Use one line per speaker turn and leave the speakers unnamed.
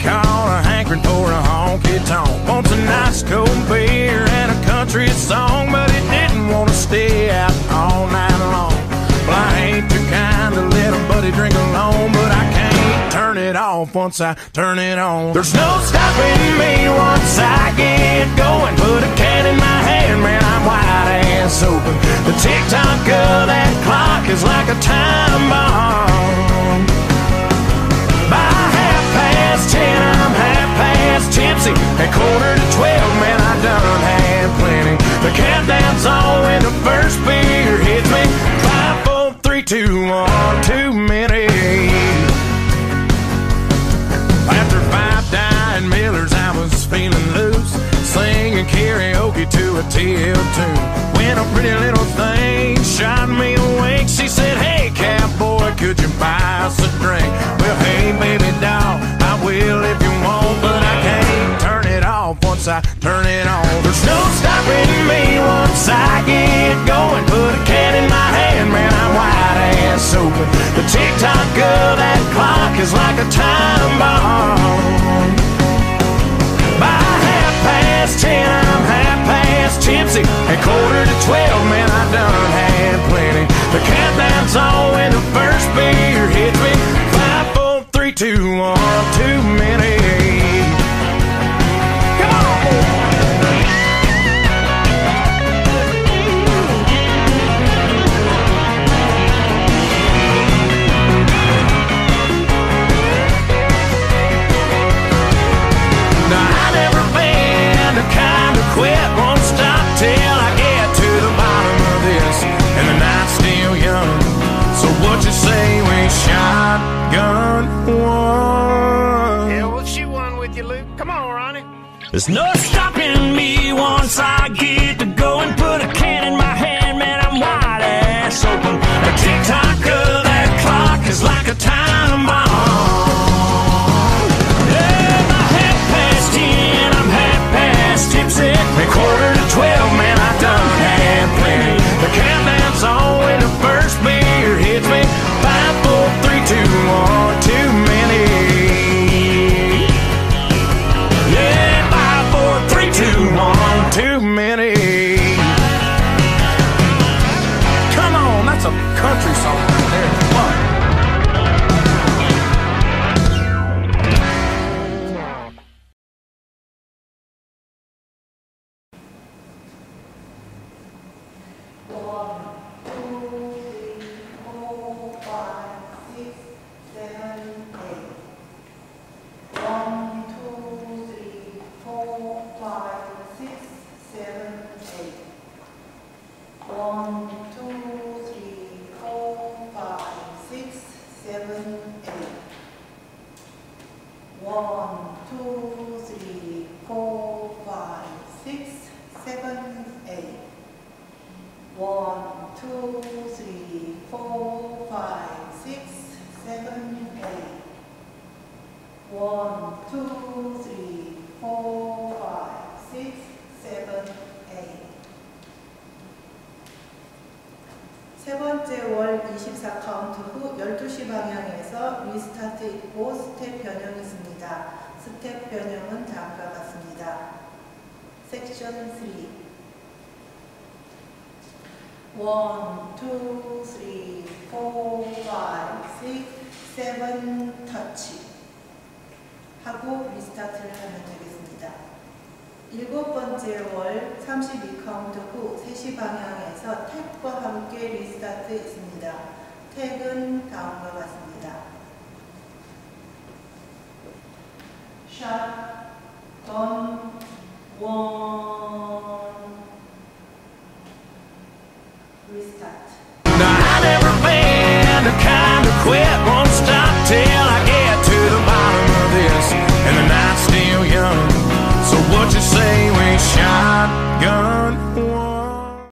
call, a hankering for a honky-tonk. Wants a nice cold beer and a country song, but he didn't want to stay out all night long. Well, I ain't too kind to let a buddy drink alone, but I can't turn it off once I turn it on. There's no stopping me once I get going. Put a can in my hand, man, I'm wide ass open. The tick-tock of that clock is like a time bomb. By 10:30, I'm half past tipsy. At 11:45, man, I done had plenty. The countdown's on when the first beer hits me. 5, 4, 3, 2, 1, too many. After 5 dying Millers, I was feeling loose, singing karaoke to a TL tune. When a pretty little thing shot me awake, she said, "Hey, cowboy, could you buy us a drink?" Well, hey, baby doll, I will if you want, but I can't turn it off once I turn it on. There's no stopping me once I get going. Put a can in my hand, man, I'm wide ass open. The tick-tock of that clock is like a time bomb. By 10:30, I'm half past tipsy. At 11:45, man, I done had plenty. The countdown's on when the first beer hits me. 5, 4, 3, 2, 1, too many. Come on! Now, I never been the kind to quit, won't stop till I get to the bottom of this, and the night's still young. So what you say we shotgun one?
Yeah, well, shoot one with you, Luke. Come on, Ronnie.
There's no stopping me once I get to go and put a can in my hand, man, I'm wide ass open. The tick-tock of that clock is like a time bomb. Yeah, by 10:30, I'm half past tipsy. At 11:45, man, I done had plenty. The countdown's on when the first beer hits me. 5, 4, 3, 2, 1, too many. Yeah, 5, 4, 3, 2, 1, too many. Come on, that's a country song right there. Come on.
세 번째 월 24 카운트 후 12시 방향에서 리스타트 있고 스텝 변형이 있습니다. 스텝 변형은 다음과 같습니다. 섹션 3 1, 2, 3, 4, 5, 6, 7 터치 하고 리스타트를 하면 되겠습니다. 일곱 번째 월 32 카운트 후 3시 방향에서 택과 함께 리스타트 있습니다. 택은 다음과